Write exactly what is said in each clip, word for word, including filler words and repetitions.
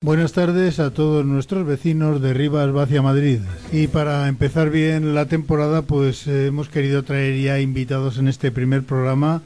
Buenas tardes a todos nuestros vecinos de Rivas Vacia Madrid. Y para empezar bien la temporada, pues eh, hemos querido traer ya invitados en este primer programa.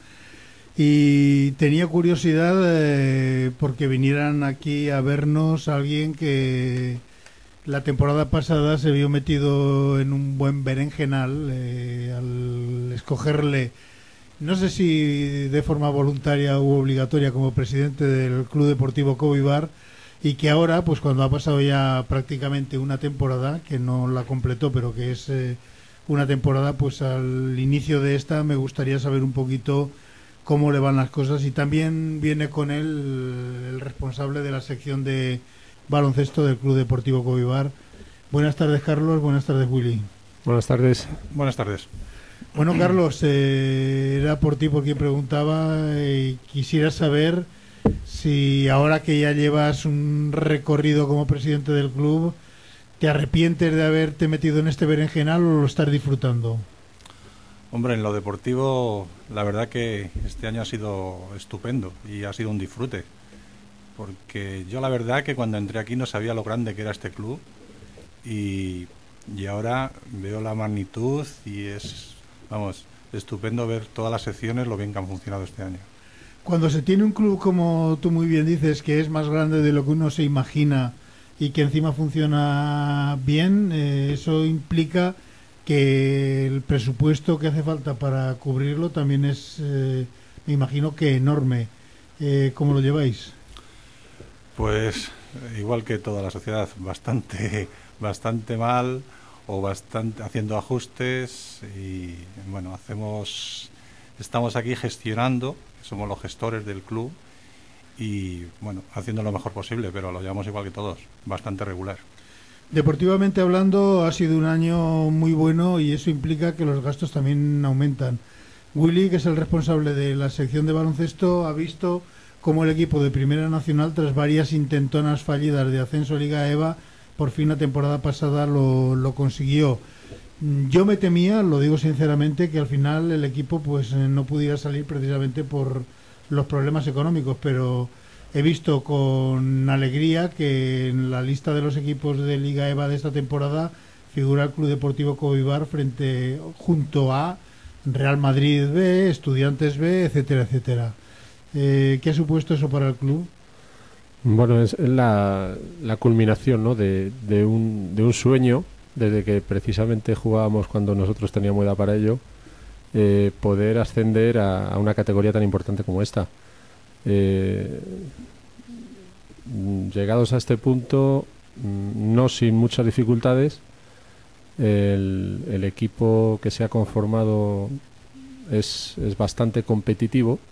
Y tenía curiosidad eh, porque vinieran aquí a vernos alguien que la temporada pasada se vio metido en un buen berenjenal eh, al escogerle, no sé si de forma voluntaria u obligatoria, como presidente del Club Deportivo Covivar, y que ahora, pues cuando ha pasado ya prácticamente una temporada, que no la completó, pero que es eh, una temporada, pues al inicio de esta me gustaría saber un poquito cómo le van las cosas. Y también viene con él el responsable de la sección de baloncesto del Club Deportivo Covivar. Buenas tardes, Carlos. Buenas tardes, Willy. Buenas tardes. Buenas tardes. Bueno, Carlos, eh, era por ti por quien preguntaba y quisiera saber si ahora que ya llevas un recorrido como presidente del club, ¿te arrepientes de haberte metido en este berenjenal o lo estás disfrutando? Hombre, en lo deportivo, la verdad que este año ha sido estupendo y ha sido un disfrute. Porque yo la verdad que cuando entré aquí no sabía lo grande que era este club y, y ahora veo la magnitud y es, vamos, estupendo ver todas las secciones, lo bien que han funcionado este año. Cuando se tiene un club, como tú muy bien dices, que es más grande de lo que uno se imagina y que encima funciona bien, eh, eso implica que el presupuesto que hace falta para cubrirlo también es, eh, me imagino que enorme. Eh, ¿Cómo lo lleváis? Pues igual que toda la sociedad, bastante, bastante mal o bastante haciendo ajustes y bueno, hacemos, estamos aquí gestionando. Somos los gestores del club y, bueno, haciendo lo mejor posible, pero lo llevamos igual que todos, bastante regular. Deportivamente hablando, ha sido un año muy bueno y eso implica que los gastos también aumentan. Willy, que es el responsable de la sección de baloncesto, ha visto cómo el equipo de Primera Nacional, tras varias intentonas fallidas de ascenso a Liga EVA, por fin la temporada pasada lo, lo consiguió. Yo me temía, lo digo sinceramente, que al final el equipo pues no pudiera salir precisamente por los problemas económicos, pero he visto con alegría que en la lista de los equipos de Liga EVA de esta temporada figura el Club Deportivo Covivar frente junto a Real Madrid B, Estudiantes B, etcétera, etcétera. Eh, ¿Qué ha supuesto eso para el club? Bueno, es la, la culminación, ¿no?, de, de, un, de un sueño. Desde que precisamente jugábamos cuando nosotros teníamos edad para ello, eh, poder ascender a, a una categoría tan importante como esta. Eh, llegados a este punto, no sin muchas dificultades, el, el equipo que se ha conformado es, es bastante competitivo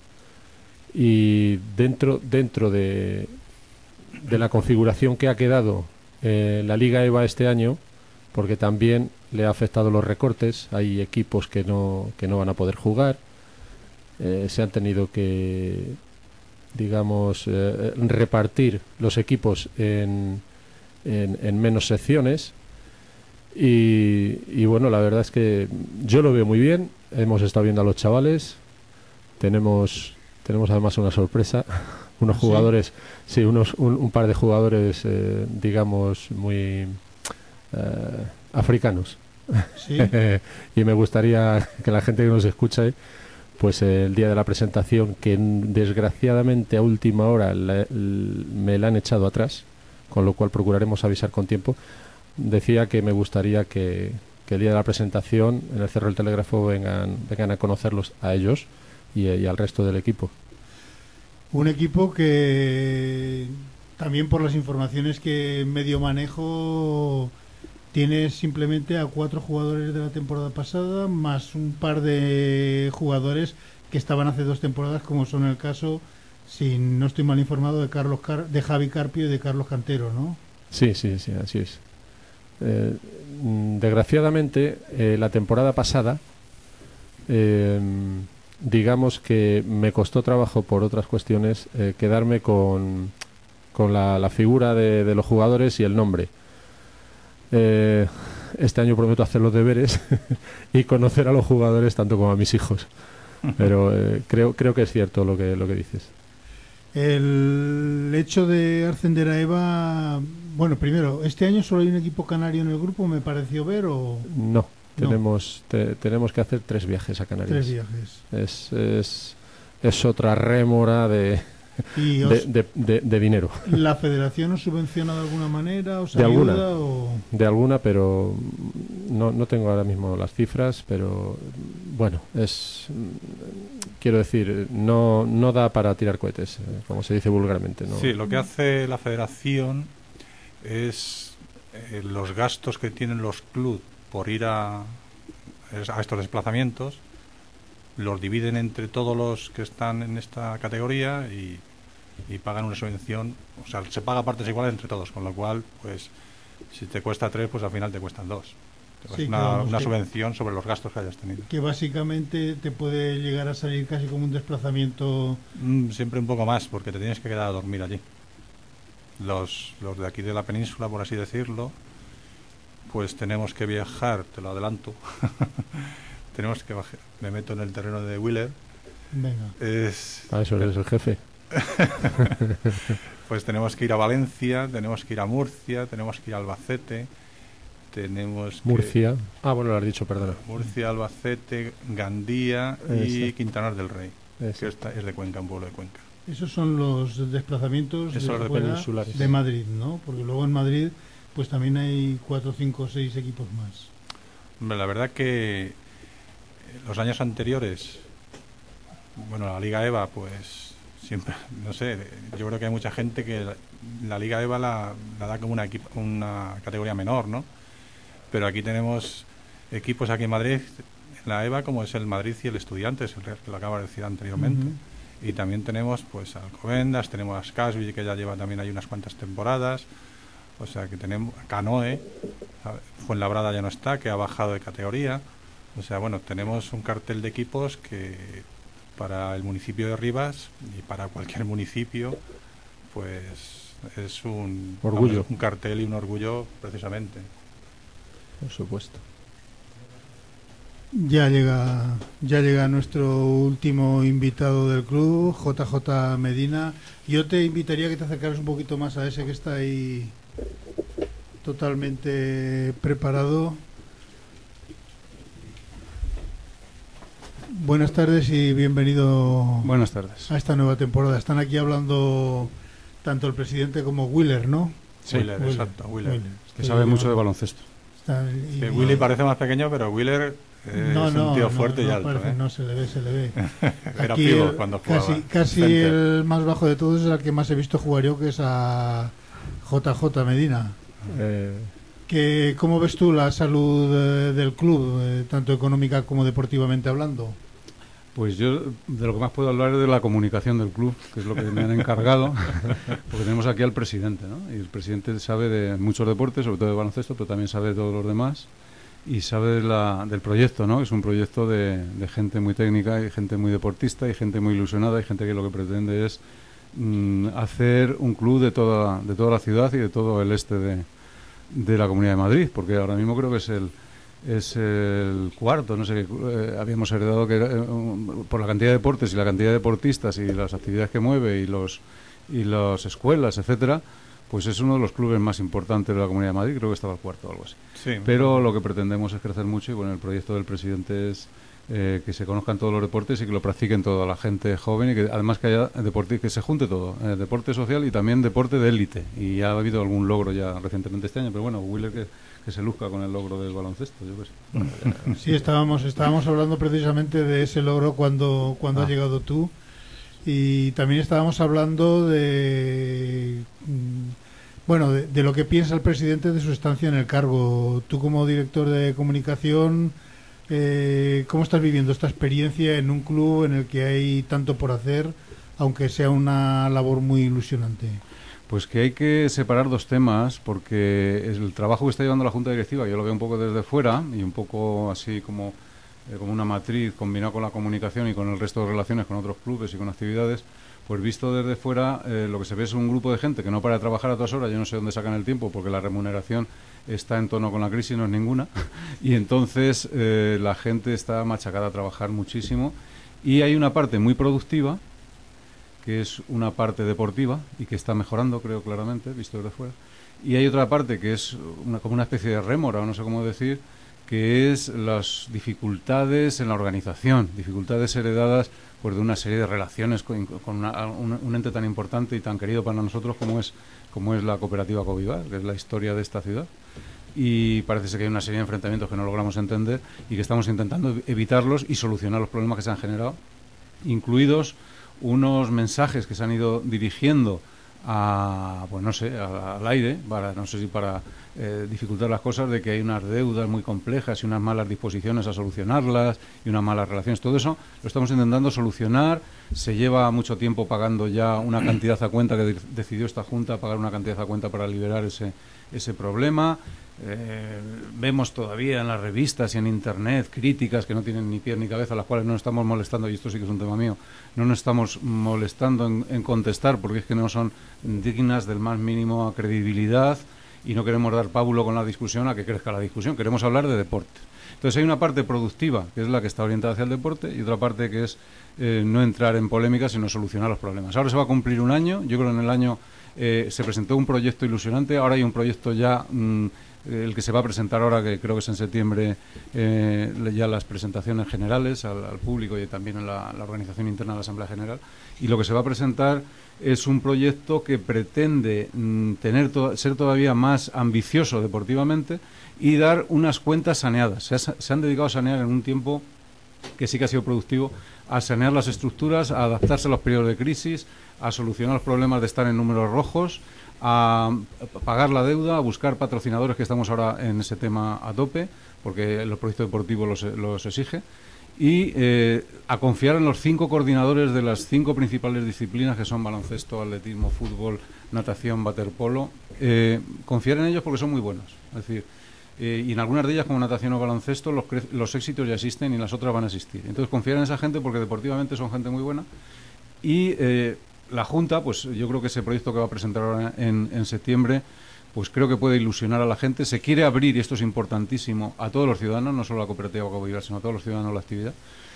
y dentro, dentro de, de la configuración que ha quedado eh, la Liga EVA este año, porque también le ha afectado los recortes, hay equipos que no, que no van a poder jugar, eh, se han tenido que, digamos, eh, repartir los equipos en, en, en menos secciones y, y bueno, la verdad es que yo lo veo muy bien, hemos estado viendo a los chavales, tenemos, tenemos además una sorpresa, unos ¿Sí? jugadores, sí, unos, un, un par de jugadores, eh, digamos, muy... Uh, africanos. ¿Sí? Y me gustaría que la gente que nos escuche, pues eh, el día de la presentación, que desgraciadamente a última hora la, l, me la han echado atrás, con lo cual procuraremos avisar con tiempo, decía que me gustaría que, que el día de la presentación en el Cerro del Telégrafo vengan, vengan a conocerlos a ellos y, y al resto del equipo. Un equipo que también, por las informaciones que medio manejo, tiene simplemente a cuatro jugadores de la temporada pasada, más un par de jugadores que estaban hace dos temporadas, como son el caso, si no estoy mal informado, de Carlos Car de Javi Carpio y de Carlos Cantero, ¿no? Sí, sí, sí, así es. Eh, desgraciadamente, eh, la temporada pasada, eh, digamos que me costó trabajo por otras cuestiones eh, quedarme con, con la, la figura de, de los jugadores y el nombre. Eh, este año prometo hacer los deberes y conocer a los jugadores tanto como a mis hijos, pero eh, creo creo que es cierto lo que lo que dices. El hecho de ascender a EVA, bueno, primero, ¿este año solo hay un equipo canario en el grupo, me pareció ver, o...? No, tenemos, te, tenemos que hacer tres viajes a Canarias. Tres viajes. Es, es, es otra rémora de, ¿Y de, os, de, de, de dinero. ¿La federación os subvenciona de alguna manera? ¿Os de ayuda? Alguna, o... De alguna, pero no, no tengo ahora mismo las cifras, pero bueno, es... Quiero decir, no, no da para tirar cohetes, eh, como se dice vulgarmente, ¿no? Sí, lo que hace la federación es eh, los gastos que tienen los clubes por ir a, a estos desplazamientos, los dividen entre todos los que están en esta categoría y, y pagan una subvención, o sea, se paga partes iguales entre todos, con lo cual, pues, si te cuesta tres, pues al final te cuestan dos. Sí, una, vamos, una que, subvención sobre los gastos que hayas tenido. Que básicamente te puede llegar a salir casi como un desplazamiento. Mm, siempre un poco más, porque te tienes que quedar a dormir allí. Los, los de aquí de la península, por así decirlo, pues tenemos que viajar, te lo adelanto. tenemos que bajar, me meto en el terreno de Wheeler. Venga. Es, Para eso eres el jefe. Pues tenemos que ir a Valencia, tenemos que ir a Murcia, tenemos que ir a Albacete. Tenemos Murcia. Que, ah, bueno, lo has dicho, perdona. Murcia, Albacete, Gandía y Ese. Quintanar del Rey, Ese. que esta es de Cuenca, un pueblo de Cuenca. Esos son los desplazamientos Eso de, de, fuera de Madrid, ¿no? Porque luego en Madrid pues también hay cuatro, cinco, seis equipos más. Hombre, la verdad que los años anteriores, bueno, la Liga EVA, pues siempre, no sé, yo creo que hay mucha gente que la, la Liga EVA la, la da como una, equipa, una categoría menor, ¿no? Pero aquí tenemos equipos aquí en Madrid, en la EVA, como es el Madrid y el Estudiantes, el que lo acabo de decir anteriormente. Uh-huh. Y también tenemos pues Alcobendas, tenemos a Scasby, que ya lleva también ahí unas cuantas temporadas. O sea que tenemos Canoe, Fuenlabrada ya no está, que ha bajado de categoría. O sea, bueno, tenemos un cartel de equipos que para el municipio de Rivas y para cualquier municipio, pues es un orgullo, vamos, un cartel y un orgullo precisamente. Por supuesto. Ya llega, ya llega nuestro último invitado del club, J J Medina. Yo te invitaría a que te acercaras un poquito más a ese que está ahí totalmente preparado. Buenas tardes y bienvenido. Buenas tardes. A esta nueva temporada. Están aquí hablando tanto el presidente como Wheeler, ¿no? Sí, Wheeler, Wheeler, exacto, Wheeler. Wheeler. Que sabe mucho de baloncesto. Está, y, que Willy parece más pequeño, pero Wheeler eh, no, es no, un tío no, fuerte no y alto. Parece, ¿eh? No se le ve, se le ve. Era aquí pivo el, cuando jugaba. Casi, casi el más bajo de todos es el que más he visto jugar yo, que es a J J Medina. Eh... Que, ¿Cómo ves tú la salud eh, del club, eh, tanto económica como deportivamente hablando? Pues yo de lo que más puedo hablar es de la comunicación del club, que es lo que me han encargado, porque tenemos aquí al presidente, ¿no? Y el presidente sabe de muchos deportes, sobre todo de baloncesto, pero también sabe de todos los demás, y sabe de la, del proyecto, ¿no? Es un proyecto de, de gente muy técnica y gente muy deportista y gente muy ilusionada y gente que lo que pretende es mm, hacer un club de toda, de toda la ciudad y de todo el este de, de la Comunidad de Madrid, porque ahora mismo creo que es el es el cuarto, no sé, eh, habíamos heredado que era, eh, por la cantidad de deportes y la cantidad de deportistas y las actividades que mueve y los y las escuelas, etcétera, pues es uno de los clubes más importantes de la Comunidad de Madrid, creo que estaba el cuarto o algo así. Sí, pero lo que pretendemos es crecer mucho y bueno, el proyecto del presidente es eh, que se conozcan todos los deportes y que lo practiquen toda la gente joven y que además que haya deporte, que se junte todo, eh, deporte social y también deporte de élite. Y ya ha habido algún logro ya recientemente este año, pero bueno, Wheeler que que se luzca con el logro del baloncesto, yo qué sé. Bueno, ya... Sí, estábamos estábamos hablando precisamente de ese logro cuando cuando ah. has llegado tú, y también estábamos hablando de bueno de, de lo que piensa el presidente de su estancia en el cargo. Tú como director de comunicación, eh, ¿cómo estás viviendo esta experiencia en un club en el que hay tanto por hacer, aunque sea una labor muy ilusionante? Pues que hay que separar dos temas, porque el trabajo que está llevando la Junta Directiva, yo lo veo un poco desde fuera y un poco así como, eh, como una matriz combinado con la comunicación y con el resto de relaciones con otros clubes y con actividades, pues visto desde fuera eh, lo que se ve es un grupo de gente que no para de trabajar a todas horas, yo no sé dónde sacan el tiempo porque la remuneración está en tono con la crisis, no es ninguna, y entonces eh, la gente está machacada a trabajar muchísimo y hay una parte muy productiva que es una parte deportiva y que está mejorando, creo claramente, visto desde fuera. Y hay otra parte que es una, como una especie de rémora, no sé cómo decir, que es las dificultades en la organización, dificultades heredadas pues de una serie de relaciones con, con una, un, un ente tan importante y tan querido para nosotros como es como es la cooperativa Covivar, que es la historia de esta ciudad. Y parece ser que hay una serie de enfrentamientos que no logramos entender y que estamos intentando evitarlos y solucionar los problemas que se han generado, incluidos unos mensajes que se han ido dirigiendo a, pues no sé, a, al aire, para, no sé si para eh, dificultar las cosas, de que hay unas deudas muy complejas y unas malas disposiciones a solucionarlas y unas malas relaciones. Todo eso lo estamos intentando solucionar. Se lleva mucho tiempo pagando ya una cantidad a cuenta que de, decidió esta Junta pagar una cantidad a cuenta para liberar ese, ese problema. Eh, vemos todavía en las revistas y en internet críticas que no tienen ni pies ni cabeza, las cuales no nos estamos molestando, y esto sí que es un tema mío, no nos estamos molestando en, en contestar porque es que no son dignas del más mínimo credibilidad y no queremos dar pábulo con la discusión a que crezca la discusión, queremos hablar de deporte. Entonces hay una parte productiva, que es la que está orientada hacia el deporte, y otra parte que es eh, no entrar en polémicas, sino solucionar los problemas. Ahora se va a cumplir un año, yo creo que en el año eh, se presentó un proyecto ilusionante, ahora hay un proyecto ya... Mmm, el que se va a presentar ahora, que creo que es en septiembre, eh, ya las presentaciones generales al, al público y también en la, la organización interna de la Asamblea General. Y lo que se va a presentar es un proyecto que pretende mm, tener to- ser todavía más ambicioso deportivamente y dar unas cuentas saneadas. Se, ha, se han dedicado a sanear en un tiempo que sí que ha sido productivo, a sanear las estructuras, a adaptarse a los periodos de crisis, a solucionar los problemas de estar en números rojos, a pagar la deuda, a buscar patrocinadores, que estamos ahora en ese tema a tope, porque el proyecto deportivo los, los exige, y eh, a confiar en los cinco coordinadores de las cinco principales disciplinas, que son baloncesto, atletismo, fútbol, natación, waterpolo. Eh, confiar en ellos porque son muy buenos. Es decir, eh, y en algunas de ellas, como natación o baloncesto, los, cre- los éxitos ya existen y las otras van a existir. Entonces, confiar en esa gente porque deportivamente son gente muy buena. Y... Eh, la Junta, pues yo creo que ese proyecto que va a presentar ahora en, en septiembre, pues creo que puede ilusionar a la gente. Se quiere abrir, y esto es importantísimo, a todos los ciudadanos, no solo a la cooperativa Covivar, sino a todos los ciudadanos la actividad.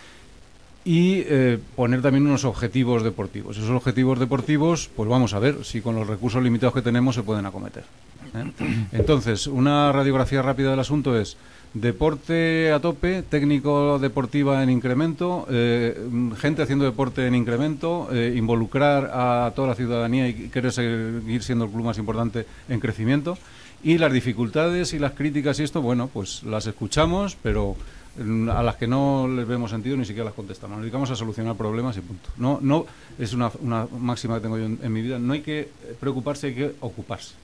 Y eh, poner también unos objetivos deportivos. Esos objetivos deportivos, pues vamos a ver si con los recursos limitados que tenemos se pueden acometer. ¿eh? Entonces, una radiografía rápida del asunto es: deporte a tope, técnico deportiva en incremento, eh, gente haciendo deporte en incremento, eh, involucrar a toda la ciudadanía y querer seguir siendo el club más importante en crecimiento. Y las dificultades y las críticas y esto, bueno, pues las escuchamos, pero a las que no les vemos sentido ni siquiera las contestamos. Nos dedicamos a solucionar problemas y punto. No, no es una, una máxima que tengo yo en, en mi vida. No hay que preocuparse, hay que ocuparse.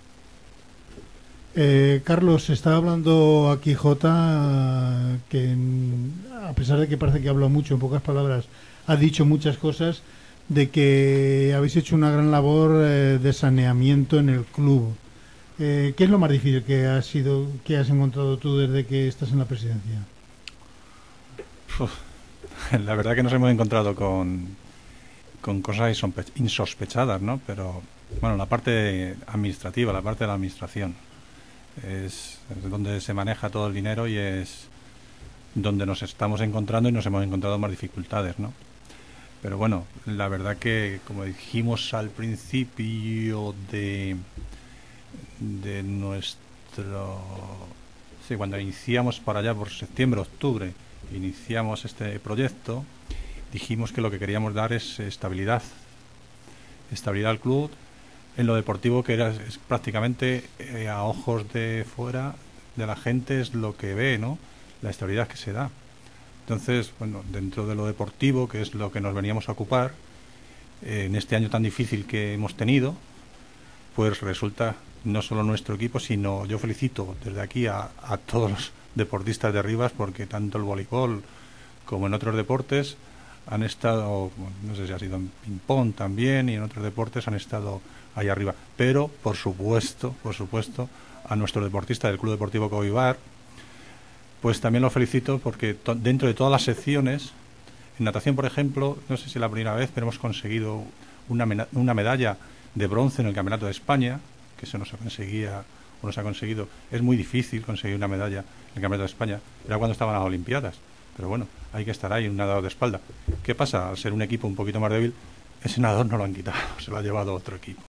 Eh, Carlos, estaba hablando aquí Jota, que a pesar de que parece que habla mucho, en pocas palabras, ha dicho muchas cosas, de que habéis hecho una gran labor eh, de saneamiento en el club. Eh, ¿Qué es lo más difícil que has sido, que has encontrado tú desde que estás en la presidencia? Uf, la verdad que nos hemos encontrado con, con cosas insospechadas, ¿no? Pero, bueno, la parte administrativa, la parte de la administración. Es, es donde se maneja todo el dinero y es donde nos estamos encontrando y nos hemos encontrado más dificultades, ¿no? Pero bueno, la verdad que, como dijimos al principio de de nuestro... Sí, cuando iniciamos para allá por septiembre, octubre, iniciamos este proyecto, dijimos que lo que queríamos dar es estabilidad. Estabilidad al club. En lo deportivo, que era es prácticamente eh, a ojos de fuera de la gente es lo que ve, ¿no? La estabilidad que se da. Entonces, bueno, dentro de lo deportivo, que es lo que nos veníamos a ocupar, eh, en este año tan difícil que hemos tenido, pues resulta no solo nuestro equipo, sino yo felicito desde aquí a, a todos los deportistas de Rivas, porque tanto el voleibol como en otros deportes han estado, no sé si ha sido en ping-pong también, y en otros deportes han estado ahí arriba. Pero, por supuesto, por supuesto, a nuestro deportista del Club Deportivo Covivar, pues también lo felicito porque to- dentro de todas las secciones, en natación, por ejemplo, no sé si es la primera vez, pero hemos conseguido una, mena- una medalla de bronce en el Campeonato de España, que se nos conseguía, o nos ha conseguido. Es muy difícil conseguir una medalla en el Campeonato de España. Era cuando estaban las Olimpiadas. Pero bueno, hay que estar ahí, un nadador de espalda. ¿Qué pasa? Al ser un equipo un poquito más débil, El senador no lo han quitado, se lo ha llevado otro equipo.